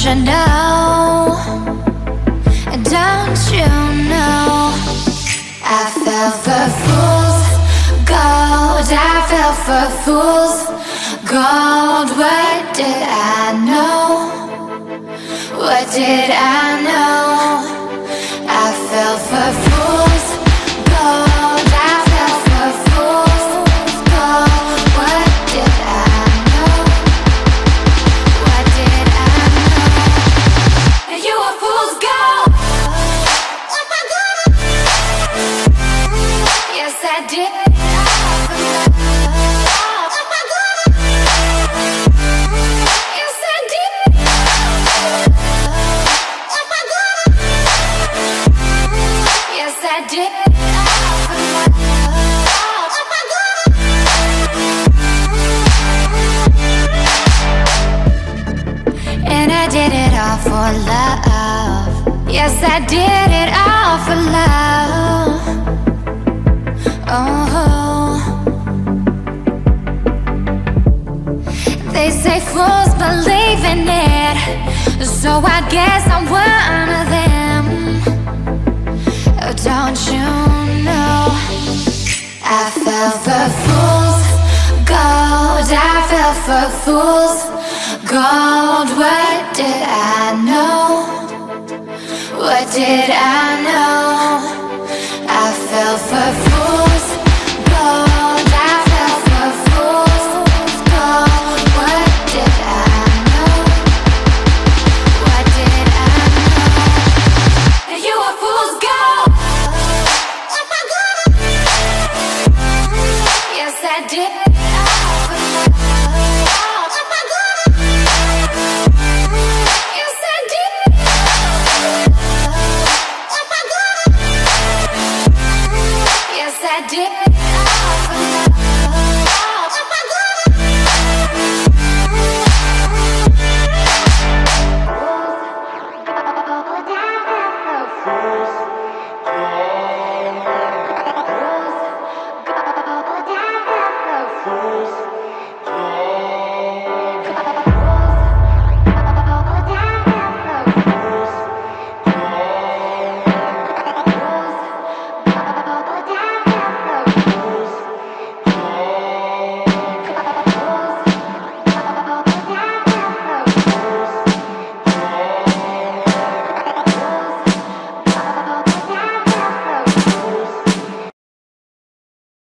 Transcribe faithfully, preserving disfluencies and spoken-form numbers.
you know? Don't you know? I fell for fools gold. I fell for fools gold. What did I know? What did I know? I fell for fools gold. I fell for fools gold. What did I know? What did I know? And you were fool's gold. Yes, I did. Yes, I did. Yes, I did. And I did it all for love. Yes, I did it all for love. Oh, they say fools believe in it, so I guess I'm one of them. Oh, don't you know? I fell for fools gold. I fell for fools gold. What did I know? What did I know?